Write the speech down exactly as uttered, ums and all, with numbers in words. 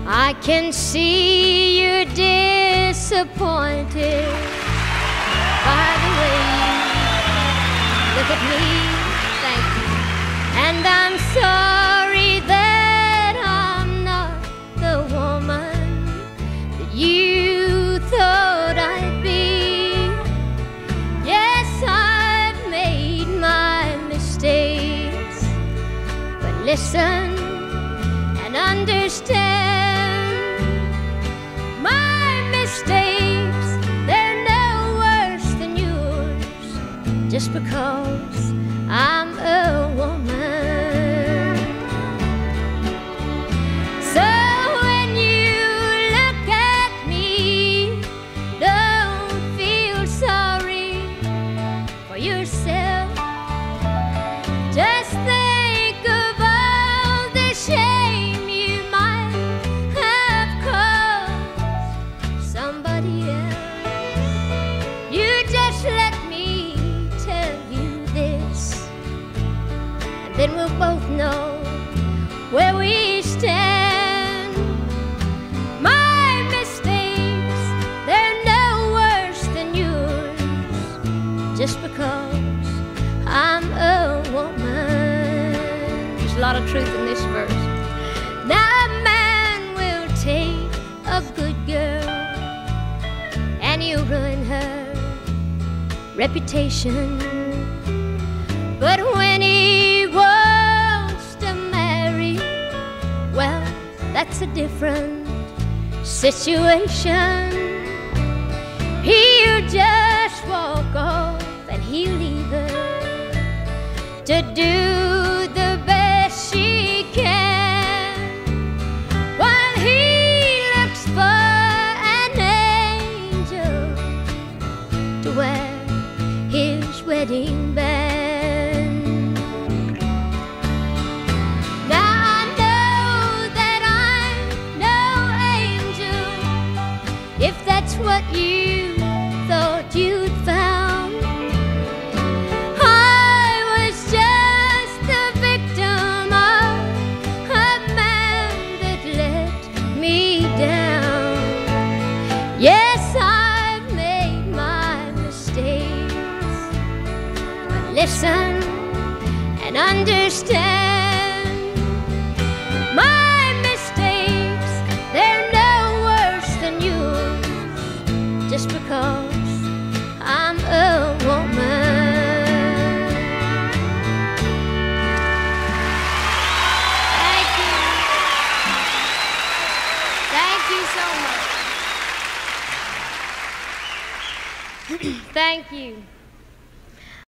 I can see you're disappointed by the way you look at me. Thank you. And I'm sorry that I'm not the woman that you thought I'd be. Yes, I've made my mistakes, but listen and understand. Just because I'm a woman. So when you look at me, don't feel sorry for yourself. Just think of all the shame you might have caused somebody else. You just let me then we'll both know where we stand. My mistakes, they're no worse than yours, just because I'm a woman. There's a lot of truth in this verse. Now a man will take a good girl and he'll ruin her reputation. But when he wants to marry, well, that's a different situation. He'll just walk off and he'll leave her to do the best she can, while he looks for an angel to wear his wedding band. What you thought you'd found, I was just the victim of a man that let me down. Yes, I've made my mistakes, but listen and understand. My mistakes, they're no worse than yours, just because I'm a woman. Thank you. Thank you so much. Thank you.